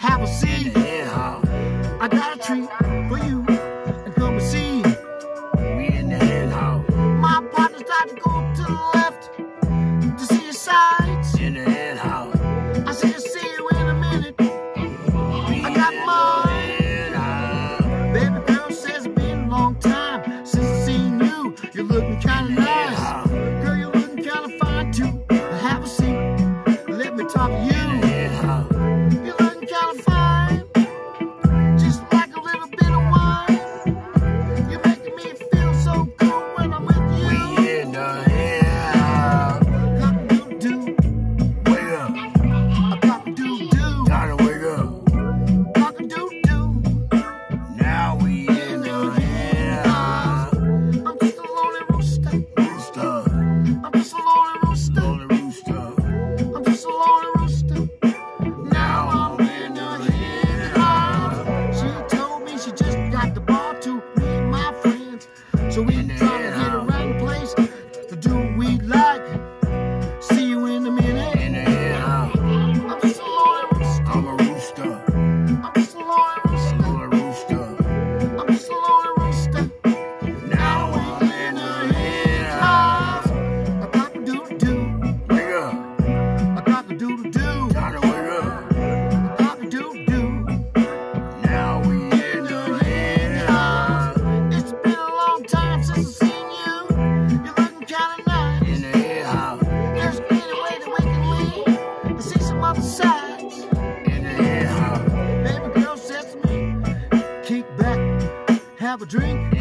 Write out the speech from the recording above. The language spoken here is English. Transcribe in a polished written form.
have a seat. I got a treat for you, and come and see. We in the hen house. My partner's got to go to the left to see his sides. In the hen house. I said, see you in a minute. I got mine. Baby girl says it's been a long time since I seen you. You're looking kind of nice. Girl, you're looking kind of fine too. Have a seat. Let me talk to you. You're looking kind of fine. Just like a little bit of wine. You're making me feel so cool when I'm with you. We in the hen house. Cock-a-doodle-doo. Wake up. A cock-a-doodle-doo. Time to wake up. Cock-a-doodle-doo. Now we in the hen house. I'm just a lonely rooster. Rooster. I'm just a lonely rooster. Lonely rooster. I'm just a lonely rooster. Now I'm in the hen house. She told me she just got the ball to me and my friends. So we In the trying to hen get house. around the place to do what we like. See you in a minute. In the hen house. I'm just a lonely rooster. I'm a rooster. I'm just a lonely rooster. Lonely rooster. I'm just a lonely rooster. Now I'm in the hen house. A cock-a-doodle-doo. Wake up. A cock-a-doodle-doo. Time to wake up. A cock-a-doodle-doo. Now we in the hen house. It's been a long time since I've seen you. You're looking kind of nice. In the hen house. There's any way that we can leave and see some other sides. In the hen house. Baby girl says to me, kick back, have a drink,